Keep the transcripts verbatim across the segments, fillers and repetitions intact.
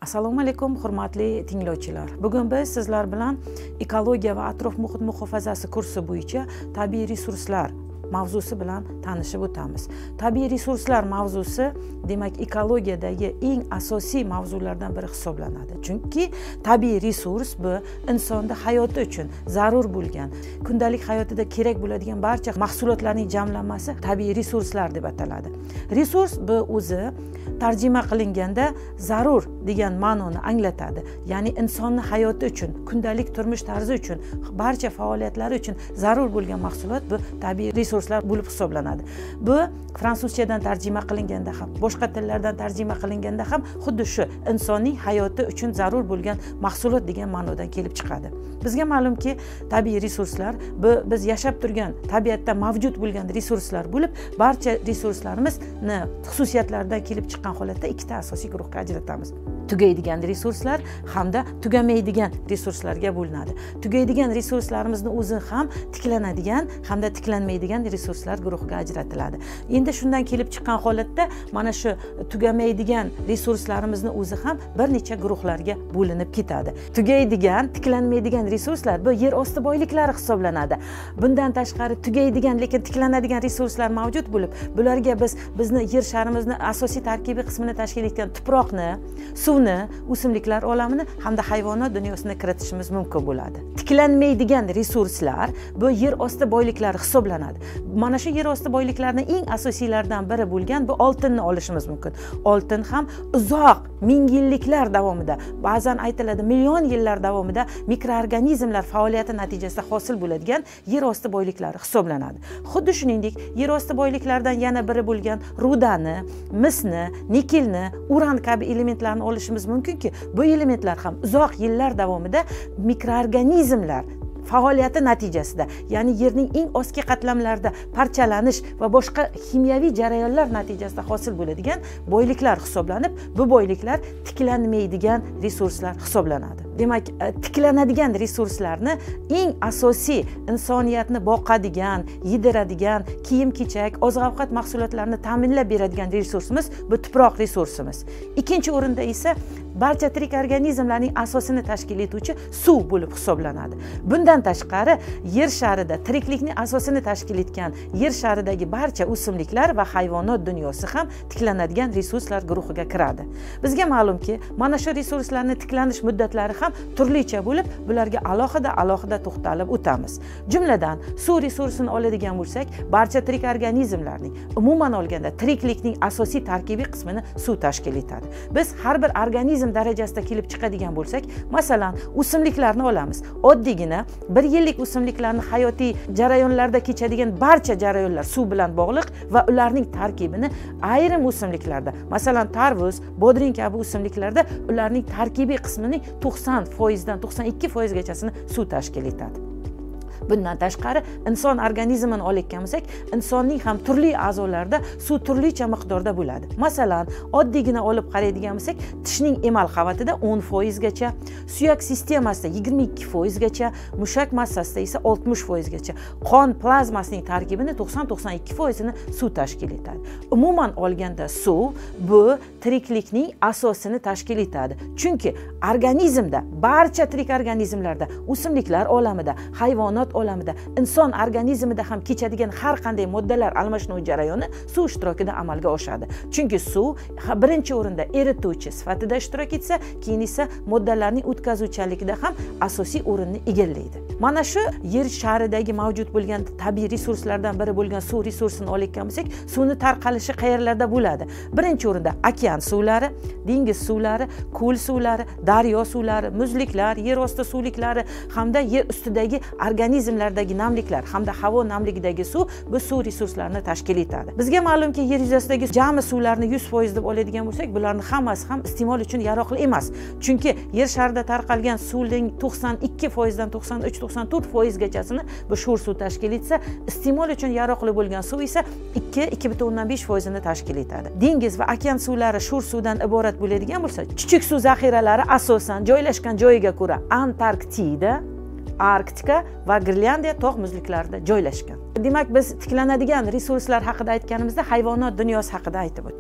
Assalomu alaykum hurmatli tinglovchilar. Bugun biz sizlar bilan ekologiya va atrof muhit muhofazasi kursi bo'yicha tabiiy resurslar mavzusi bilan tanishib o'tamiz. Tabiiy resurslar mavzusi demak ekologiyadagi eng asosiy mavzulardan biri hisoblanadi. Chunki tabiiy resurs bu insonda hayoti uchun zarur bo'lgan, kundalik hayotida kerak bo'ladigan barcha mahsulotlarning jamlanmasi tabiiy resurslar deb ataladi. Resurs bu o'zi tarjima qilinganda zarur degan ma'noni anglatadi. Ya'ni insonning hayoti uchun, kundalik turmush tarzi uchun, barcha faoliyatlari uchun zarur bo'lgan mahsulot bu tabiiy resurslar bo'lib hisoblanadi. Bu fransuzchadan tarjima qilinganda ham, boshqa tillardan tarjima qilinganda ham xuddi shu insonning hayoti uchun zarur bo'lgan mahsulot degan ma'nodan kelib chiqadi. Bizga ma'lumki, tabiiy resurslar bu biz yashab turgan tabiatda mavjud bo'lgan resurslar bo'lib, barcha resurslarimizni xususiyatlaridan kelib chiqqan holatda ikkita asosiy guruhga ajratamiz. Tugaydigan resurslar hamda tugamaydigan resurslarga bo'linadi. Tugaydigan resurslarimizni o'zi ham tiklanadigan hamda tiklanmaydigan resurslar guruhiga ajratiladi. Endi shundan kelib chiqqan holatda mana shu tugamaydigan resurslarimizni o'zi ham bir necha guruhlarga bo'linib ketadi. Tugaydigan, tiklanmaydigan resurslar bu yer osti boyliklari hisoblanadi. Bundan tashqari tugaydigan lekin tiklanadigan resurslar mavjud bo'lib, bularga biz bizni yer sharimizni asosiy tarkibiy qismini tashkil etgan tuproqni, suvni, o'simliklar olamini hamda hayvonot dunyosini kiritishimiz mumkin bo'ladi. Tiklanmaydigan resurslar bu yer osti boyliklari hisoblanadi. Mana shu yer osti boyliklarining eng asosiylaridan biri bo'lgan bu oltinni olishimiz mumkin. Oltin ham uzoq ming yilliklar davomida, ba'zan aytiladi million yillar davomida mikroorganizmlar faoliyati natijasida hosil bo'ladigan yer osti boyliklari hisoblanadi. Xuddi shuningdek, yer osti boyliklaridan yana biri bo'lgan rudani, misni, nikelni, uran kabi elementlarni olishimiz mumkinki, bu elementlar ham uzoq yillar davomida mikroorganizmlar faoliyati natijasida, ya'ni yerning eng ostki qatlamlarida parchalanish va boshqa kimyoviy jarayonlar natijasida hosil bo'ladigan boyliklar hisoblanib, bu boyliklar tiklanmaydigan resurslar hisoblanadi. Demak, tiklanadigan resurslarni eng asosiy insoniyatni boqadigan, yediradigan, kiyim-kechak, oziq-ovqat mahsulotlarini ta'minlab beradigan resursimiz bu tuproq resursimiz. Ikkinchi o'rinda esa barcha tirik organizmlarning asosini tashkil etuvchi suv bo'lib hisoblanadi. Bundan tashqari, yer sharida tiriklikning asosini tashkil etgan yer sharidagi barcha o'simliklar va hayvonot dunyosi ham tiklanadigan resurslar guruhiga kiradi. Bizga ma'lumki, mana shu resurslarning tiklanish muddatlari ham turlicha bo'lib, bularga alohida-alohida to'xtalib o'tamiz. Jumladan, suv resursini oladigan bo'lsak, barcha tirik organizmlarning, umuman olganda tiriklikning asosiy tarkibiy qismini suv tashkil etadi. Biz har bir organizm darajasida kelib chiqadigan bo'lsak, masalan, o'simliklarni olamiz. Oddiygina bir yillik o'simliklarning hayotiy jarayonlarda kechadigan barcha jarayonlar suv bilan bog'liq va ularning tarkibini ayrim o'simliklarda, masalan, tarvuz, bodring kabi o'simliklarda ularning tarkibiy qismining to'qson foizdan to'qson ikki foiz gachasini suv tashkil etadi. Bundan tashqari, inson organizmini olayotgan bo'lsak, insonning ham turli a'zolarida suv turlicha miqdorda bo'ladi. Masalan, oddiygina olib qaraydigan bo'lsak, tishning emal qavatida o'n foiz gacha, suyak sistemasida yigirma ikki foiz gacha, mushak massasida esa oltmish foiz gacha, qon plazmasining tarkibini to'qson to'qson ikki foizini suv tashkil etadi. Umuman olganda suv bu tiriklikning asosini tashkil etadi. Chunki organizmda, barcha tirik organizmlarda, o'simliklar olamida, hayvonot olamida, inson organizmida ham kechadigan har qanday moddalar almashinuv jarayoni suv ishtirokida amalga oshadi. Chunki suv birinchi o'rinda erituvchi sifatida ishtirok etsa, keyin esa moddalarning o'tkazuvchanligida ham asosiy o'rinni egallaydi. Mana shu yer sharidagi mavjud bo'lgan tabiiy resurslardan biri bo'lgan suv resursini olayotgan bo'lsak, suvni tarqalishi qayerlarda bo'ladi? Birinchi o'rinda okean suvlari, dengiz suvlari, ko'l suvlari, daryo suvlari, muzliklar, yer osti suvliklari hamda yer ustidagi organizmlardagi namliklar hamda havo namligidagi suv bu suv resurslarini tashkil etadi. Bizga ma'lumki, yer yuzasidagi jami suvlarni yuz foiz deb oladigan bo'lsak, bularning hammasi ham iste'mol uchun yaroqli emas. Chunki yer sharida tarqalgan suvning to'qson ikki foizdan to'qson uch to'qson to'rt foiz gachasini bu sho'r suv tashkil etsa, iste'mol uchun yaroqli bo'lgan suv esa ikki ikki butun o'ndan besh foizini tashkil etadi. Dengiz va okean suvlari sho'r suvdan iborat bo'ladigan bo'lsa, chuchuk suv zaxiralari asosan joylashgan joyiga ko'ra Antarktida, Arktika va Grenlandiya tog' muzliklarida joylashgan. Demak, biz tiklanadigan resurslar haqida aytganimizda hayvonot dunyosi haqida aytib o'tdik.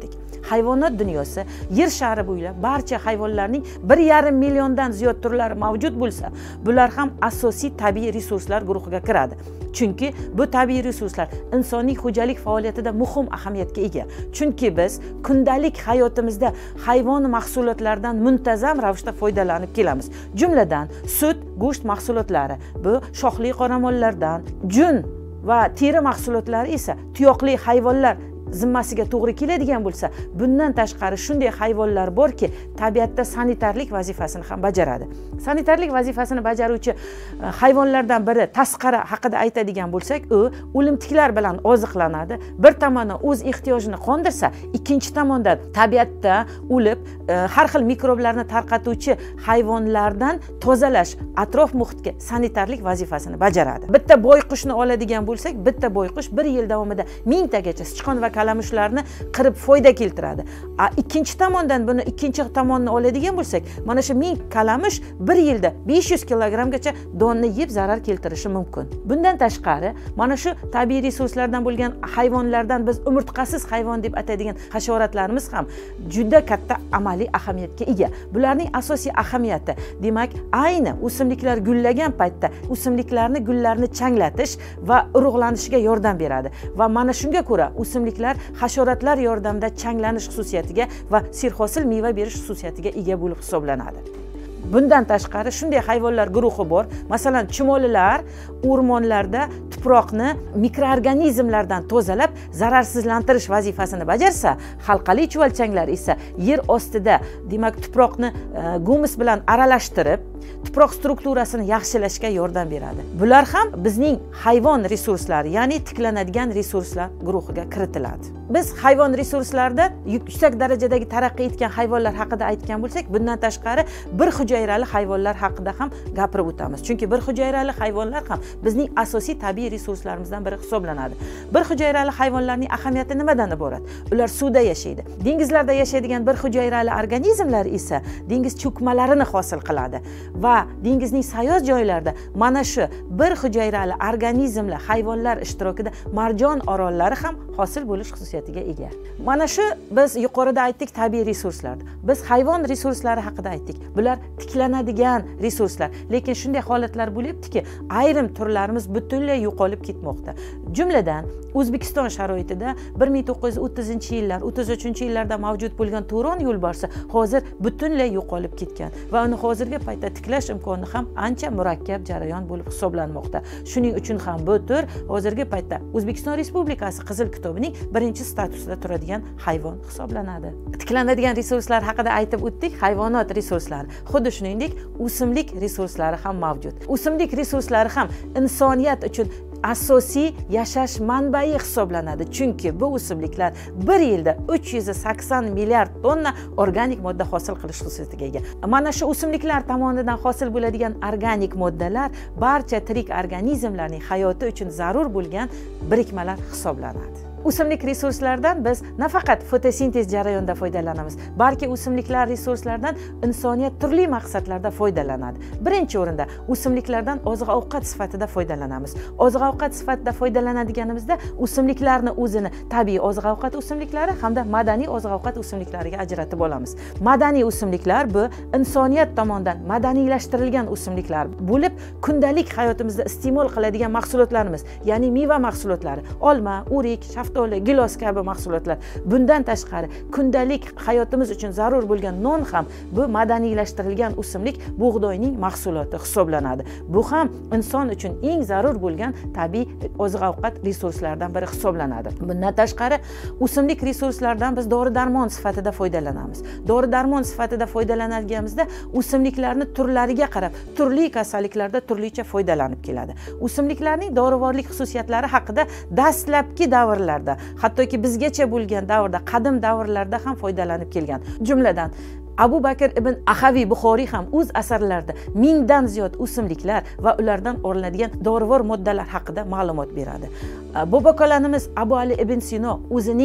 hayvonot dunyosi yer shari bo'ylab barcha hayvonlarning bir yarim milliondan ziyod turlari mavjud bo'lsa, bular ham asosiy tabiiy resurslar guruhiga kiradi. Chunki bu tabiiy resurslar insoniy xo'jalik faoliyatida muhim ahamiyatga ega. Chunki biz kundalik hayotimizda hayvon mahsulotlaridan muntazam ravishda foydalanib kelamiz. Jumladan, sut, go'sht mahsulotlari, bu shoxli qoramollardan, jun va teri mahsulotlari esa tuyoqli hayvonlar zimmasiga to'g'ri keladigan bo'lsa, bundan tashqari shunday hayvonlar borki, tabiatda sanitarlik vazifasini ham bajaradi. Sanitarlik vazifasini bajaruvchi hayvonlardan biri tasqara haqida aytadigan bo'lsak, u o'limtiklar bilan oziqlanadi. Bir tomondan o'z ehtiyojini qondirsa, ikkinchi tomondan tabiatda o'lib, har xil mikroblarni tarqatuvchi hayvonlardan tozalash, atrof muhitga sanitarlik vazifasini bajaradi. Bitta boyqushni oladigan bo'lsak, bitta boyqush bir yil davomida mingtagacha sichqon va kalamushlarni qirib foyda keltiradi. A ikkinchi tomondan buni ikkinchi tomonni oladigan bo'lsak, mana shu ming kalamush bir yilda besh yuz kilogrammgacha donni yeb zarar keltirishi mumkin. Bundan tashqari, mana shu tabiiy resurslardan bo'lgan hayvonlardan biz umurtqasiz hayvon deb ataydigan hasharotlarimiz ham juda katta amaliy ahamiyatga ega. Bularning asosiy ahamiyati, demak, ayni o'simliklar gullagan paytda o'simliklarni gullarni changlatish va urug'lanishiga yordam beradi. Va mana shunga ko'ra o'simliklar hasharotlar yordamida changlanish xususiyatiga va serhosil meva berish xususiyatiga ega bo'lib hisoblanadi. Bundan tashqari shunday hayvonlar guruhi bor. Masalan, chumolilar o'rmonlarda tuproqni mikroorganizmlardan tozalab, zararsizlantirish vazifasini bajarsa, halqali chuvalchanglar esa yer ostida, demak, tuproqni gumus bilan aralashtirib, tuproq strukturasini yaxshilashga yordam beradi. Bular ham bizning hayvon resurslari, ya'ni tiklanadigan resurslar guruhiga kiritiladi. Biz hayvon resurslarida yuksak darajadagi taraqqiy etgan hayvonlar haqida aytgan bo'lsak, bundan tashqari bir hujayrali hayvonlar haqida ham gapirib o'tamiz. Chunki bir hujayrali hayvonlar ham bizning asosiy tabiiy resurslarimizdan biri hisoblanadi. Bir hujayrali hayvonlarning ahamiyati nimadan iborat? Ular suvda yashaydi. Dengizlarda yashaydigan bir hujayrali organizmlar esa dengiz cho'kmalarini hosil qiladi va dengizning sayoz joylarida mana shu bir hujayrali organizmlar, hayvonlar ishtirokida marjon orollari ham hosil bo'lish xususiyatiga ega. Mana shu biz yuqorida aytdik tabiiy resurslar. Biz hayvon resurslari haqida aytdik. Bular tiklanadigan resurslar. Lekin shunday holatlar bo'lyaptiki, ayrim turlarimiz butunlay yo'qolib ketmoqda. Jumladan, O'zbekiston sharoitida bir ming to'qqiz yuz o'ttizinchi yillar, o'ttiz uchinchi yillarda mavjud bo'lgan Turon yo'lbarsi hozir butunlay yo'qolib ketgan va uni hozirgi paytda tiklash imkoni ham ancha murakkab jarayon bo'lib hisoblanmoqda. Shuning uchun ham bu tur hozirgi paytda O'zbekiston Respublikasi Qizil kitobining birinchi statusida turadigan hayvon hisoblanadi. Tiklanadigan resurslar haqida aytib o'tdik, hayvonot resurslari. Xuddi shuningdek, o'simlik resurslari ham mavjud. O'simlik resurslari ham insoniyat uchun asosiy yashash manbai hisoblanadi. Chunki bu o'simliklar bir yilda uch yuz sakson milliard tonna organik modda hosil qilish xususiyatiga ega. Mana shu o'simliklar tomonidan hosil bo'ladigan organik moddalar barcha tirik organizmlarning hayoti uchun zarur bo'lgan birikmalar hisoblanadi. O'simlik resurslaridan biz nafaqat fotosintez jarayonida foydalanamiz, balki o'simliklar resurslaridan insoniyat turli maqsadlarda foydalanadi. Birinchi o'rinda o'simliklardan oziq-ovqat sifatida foydalanamiz. Oziq-ovqat sifatida foydalanadiganimizda o'simliklarni o'zini tabiiy oziq-ovqat o'simliklari hamda madaniy oziq-ovqat o'simliklariga ajratib olamiz. Madaniy o'simliklar bu insoniyat tomonidan madaniylashtirilgan o'simliklar bo'lib, kundalik hayotimizda iste'mol qiladigan mahsulotlarimiz, ya'ni meva mahsulotlari, olma, o'rik, shaftoli, gilos kabi mahsulotlar. Bundan tashqari, kundalik hayotimiz uchun zarur bo'lgan non ham bu madaniylashtirilgan o'simlik bug'doyning mahsuloti hisoblanadi. Bu ham inson uchun eng zarur bo'lgan tabiiy oziq-ovqat resurslaridan biri hisoblanadi. Bundan tashqari, o'simlik resurslaridan biz dori-darmon sifatida foydalanamiz. Dori-darmon sifatida foydalanadiganimizda o'simliklarni turlariga qarab, turli kasalliklarda turlicha foydalanib keladi. O'simliklarning dorivorlik xususiyatlari haqida dastlabki davrlarda, hattoki bizgacha bo'lgan davrda, qadim davrlarda ham foydalanib kelgan. Jumladan, Abu Bakr ibn Ahaviy Buxoriy ham o'z asarlarida mingdan ziyod o'simliklar va ulardan olinadigan dorivor moddalar haqida ma'lumot beradi. Bobokalonimiz Abu Ali ibn Sino o'zining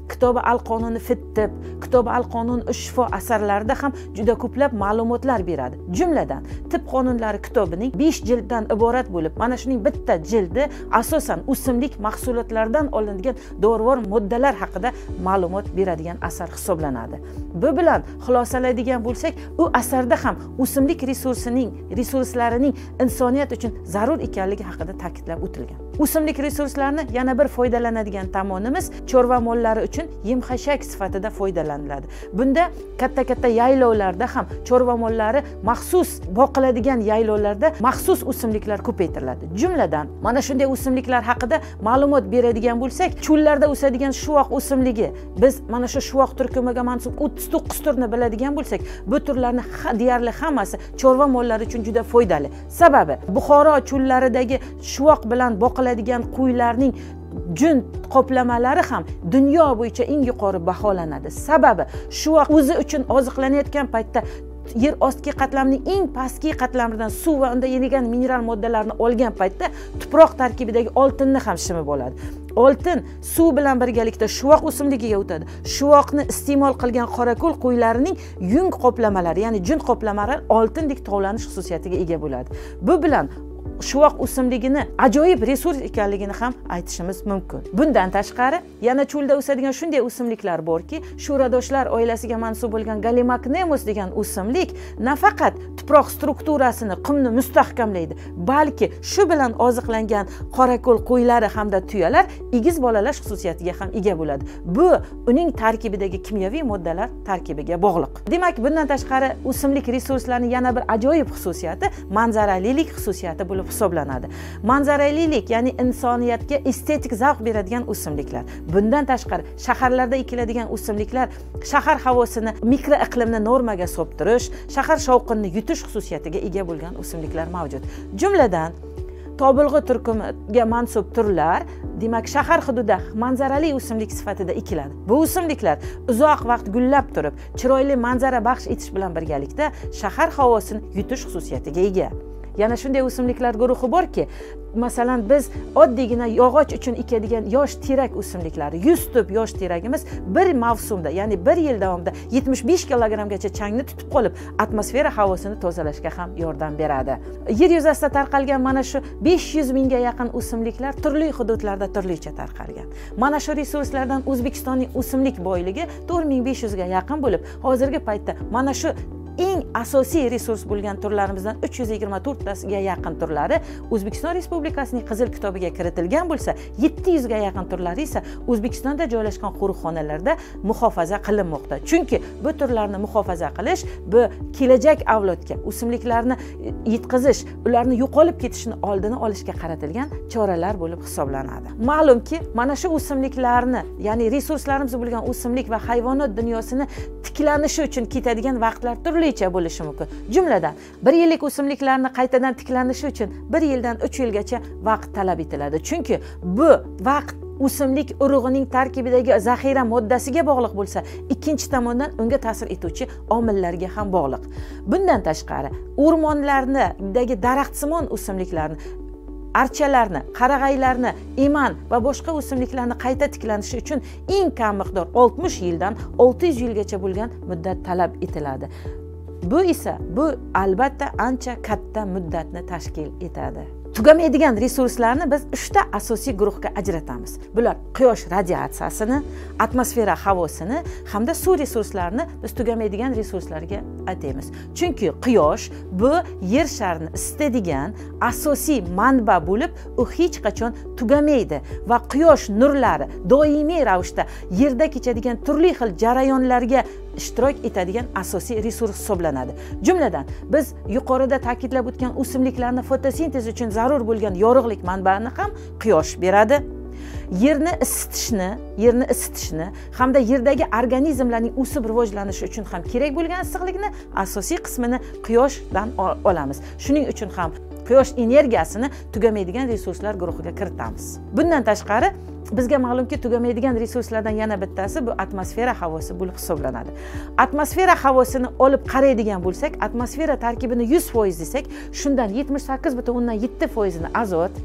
Kitobi al-Qonuni fit-tib, Kitobi al-Qonun shifo asarlarida ham juda ko'plab ma'lumotlar beradi. Jumladan, tib qonunlari kitobining besh jilddan iborat bo'lib, mana shuning bitta jildi asosan o'simlik mahsulotlaridan olinadigan dorivor moddalar haqida ma'lumot beradigan asar hisoblanadi. Bu bilan xulosalaydigan bo'lsak, u asarda ham o'simlik resursining, resurslarining insoniyat uchun zarur ekanligi haqida ta'kidlab o'tilgan. O'simlik resurslarini yana bir foydalanadigan tomonimiz chorva mollari uchun yem-xashak sifatida foydalaniladi. Bunda katta-katta yaylovlarda ham chorva mollari maxsus boqiladigan yaylovlarda maxsus o'simliklar ko'paytiriladi. Jumladan, mana shunday o'simliklar haqida ma'lumot beradigan bo'lsak, cho'llarda o'sadigan shuvoq o'simligi, biz mana shu shuvoq turkumiga mansub o'ttiz to'qqiz turni biladigan bo'lsak, bu turlarni deyarli hammasi chorva mollari uchun juda foydali. Sababi, Buxoro cho'llaridagi shuvoq bilan boqiladigan qo'ylarning jun qoplamalari ham dunyo bo'yicha eng yuqori baholanadi. Sababi, shuvoq o'zi uchun oziqlanayotgan paytda yer ostki qatlamning eng pastki qatlamidan suv va unda yenigan mineral moddalarni olgan paytda tuproq tarkibidagi oltinni ham shimib oladi. Oltin suv bilan birgalikda shuvoq o'simligiga o'tadi. Shuvoqni iste'mol qilgan qorako'l qo'ylarining yung qoplamalari, ya'ni jun qoplamalari oltindek tovlanish xususiyatiga ega bo'ladi. Bu bilan shuvoq o'simligini ajoyib resurs ekanligini ham aytishimiz mumkin. Bundan tashqari, yana cho'lda o'sadigan shunday o'simliklar borki, sho'radoshlar oilasiga mansub bo'lgan Gallimimus degan o'simlik nafaqat tuproq strukturasini, qumni mustahkamlaydi, balki shu bilan oziqlangan qorako'l qo'ylari hamda tuyalar egiz bolalash xususiyatiga ham ega bo'ladi. Bu uning tarkibidagi kimyoviy moddalar tarkibiga bog'liq. Demak, bundan tashqari o'simlik resurslarining yana bir ajoyib xususiyati manzaralilik xususiyati bo'lib hisoblanadi. Manzaralilik, ya'ni insoniyatga estetik zavq beradigan o'simliklar. Bundan tashqari, shaharlarda ekiladigan o'simliklar shahar havosini, mikroiqlimni normaga so'ptirish, shahar shovqinini yutish xususiyatiga ega bo'lgan o'simliklar mavjud. Jumladan, Tobilg'i turkumiga mansub turlar, demak, shahar hududida manzarali o'simlik sifatida ekiladi. Bu o'simliklar uzoq vaqt gullab turib, chiroyli manzara baxsh etish bilan birgalikda shahar havosini yutish xususiyatiga ega. Yana shunday o'simliklar guruhi borki, masalan, biz oddiygina yog'och uchun ekadigan yosh terak o'simliklari, yuz tup yosh terakimiz bir mavsumda, ya'ni bir yil davomida yetmish besh kilogrammgacha changni tutib qolib, atmosfera havosini tozalashga ham yordam beradi. Yer yuzasida tarqalgan mana shu besh yuz mingga yaqin o'simliklar turli hududlarda turlicha tarqalgan. Mana shu resurslardan O'zbekistonning o'simlik boyligi to'rt ming besh yuzga yaqin bo'lib, hozirgi paytda mana shu eng asosiy resurs bo'lgan turlarimizdan uch yuz yigirma to'rt tasiga yaqin turlari O'zbekiston Respublikasining Qizil kitobiga kiritilgan bo'lsa, yetti yuzga yaqin turlari esa O'zbekistonda joylashgan qo'riqxonalarda muhofaza qilinmoqda. Chunki bu turlarni muhofaza qilish, bu kelajak avlodga o'simliklarni yetkazish, ularni yo'qolib ketishini oldini olishga qaratilgan choralar bo'lib hisoblanadi. Ma'lumki, mana shu o'simliklarni, ya'ni resurslarimiz bo'lgan o'simlik va hayvonot dunyosini tiklanishi uchun ketadigan vaqtlar turli bo'lishi mumkin. Jumladan, bir yillik o'simliklarni qaytadan tiklanishi uchun bir yildan uch yilgacha vaqt talab etiladi. Chunki bu vaqt o'simlik urug'ining tarkibidagi zaxira moddasiga bog'liq bo'lsa, ikkinchi tomondan unga ta'sir etuvchi omillarga ham bog'liq. Bundan tashqari, o'rmonlardagi daraxtsimon o'simliklarni, archalarni, qarag'aylarni, eman va boshqa o'simliklarni qayta tiklanishi uchun eng kam miqdor oltmish yildan olti yuz yilgacha bo'lgan muddat talab etiladi. Bu esa bu albatta ancha katta muddatni tashkil etadi. Tugamaydigan resurslarni biz uchta asosiy guruhga ajratamiz. Bular quyosh radiatsiyasini, atmosfera havosini hamda suv resurslarini biz tugamaydigan resurslarga ataymiz. Chunki quyosh bu yer sharini isitadigan asosiy manba bo'lib, u hech qachon tugamaydi va quyosh nurlari doimiy ravishda yerda kechadigan turli xil jarayonlarga ishtirok etadigan asosiy resurs hisoblanadi. Jumladan, biz yuqorida ta'kidlab o'tgan o'simliklarni fotosintez uchun zarur bo'lgan yorug'lik manbani ham quyosh beradi. Yerni isitishni, yerni isitishni hamda yerdagi organizmlarning o'sib rivojlanishi uchun ham kerak bo'lgan issiqlikni asosiy qismini quyoshdan olamiz. Shuning uchun ham quyosh energiyasini tugamaydigan resurslar guruhiga kiritamiz. Bundan tashqari, bizga ma'lumki, tugamaydigan resurslardan yana bittasi bu atmosfera havosi bo'lib hisoblanadi. Atmosfera havosini olib qaraydigan bo'lsak, atmosfera tarkibini yuz foiz desak, shundan yetmish sakkiz butun o'ndan yetti foizini azot,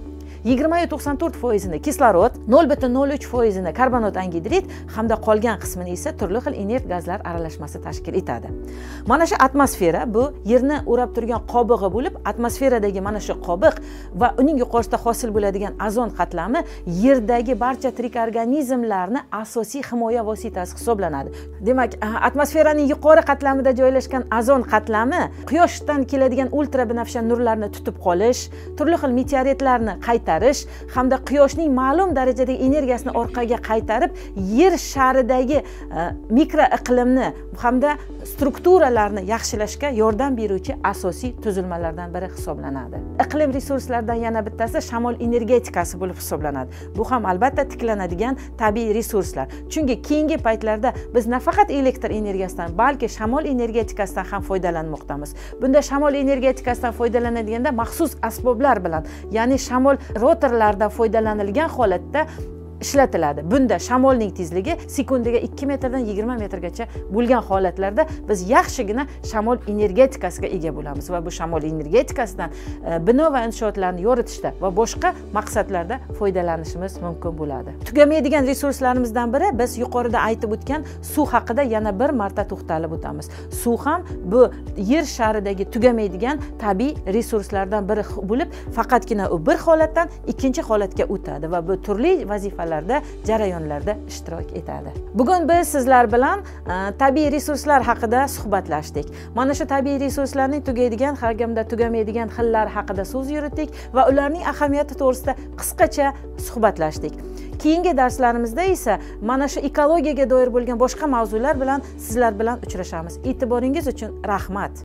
yigirma to'qson to'rt foizini kislorod, nol butun nol uch foizini karbonat angidrid hamda qolgan qismini esa turli xil inert gazlar aralashmasi tashkil etadi. Mana shu atmosfera bu yerni o'rab turgan qobig'i bo'lib, atmosferadagi mana shu qobiq va uning yuqorisida hosil bo'ladigan ozon qatlami yerdagi barcha tirik organizmlarni asosiy himoya vositasi hisoblanadi. Demak, atmosferaning yuqori qatlamida joylashgan ozon qatlami quyoshdan keladigan ultrabinafsha nurlarni tutib qolish, turli xil meteoritlarni qaytarish hamda quyoshning ma'lum darajadagi energiyasini orqaga qaytarib, yer sharidagi mikro iqlimni hamda strukturalarni yaxshilashga yordam beruvchi asosiy tuzilmalardan biri hisoblanadi. Iqlim resurslaridan yana bittasi shamol energetikasi bo'lib hisoblanadi. Bu ham albatta tiklanadigan tabiiy resurslar. Chunki keyingi paytlarda biz nafaqat elektr energiyasidan, balki shamol energetikasidan ham foydalanmoqdamiz. Bunda shamol energetikasidan foydalanadigan maxsus asboblar bilan, ya'ni shamol rotorlardan foydalanilgan holatda ishlatiladi. Bunda shamolning tezligi sekundiga ikki metrdan yigirma metrgacha bo'lgan holatlarda biz yaxshigina shamol energetikasiga ega bo'lamiz va bu shamol energetikasidan bino va inshootlarni yoritishda va boshqa maqsadlarda foydalanishimiz mumkin bo'ladi. Tugamaydigan resurslarimizdan biri biz yuqorida aytib o'tgan suv haqida yana bir marta to'xtalib o'tamiz. Suv ham bu yer sharidagi tugamaydigan tabiiy resurslardan biri bo'lib, faqatgina u bir holatdan ikkinchi holatga o'tadi va bu turli vazifalar jarayonlarda ishtirok etadi. Bugun biz sizlar bilan tabiiy resurslar haqida suhbatlashdik. Mana shu tabiiy resurslarning tugaydigan hamda tugamaydigan xillari haqida so'z yuritdik va ularning ahamiyati to'g'risida qisqacha suhbatlashdik. Keyingi darslarimizda esa mana shu ekologiyaga doir bo'lgan boshqa mavzular bilan sizlar bilan uchrashamiz. E'tiboringiz uchun rahmat.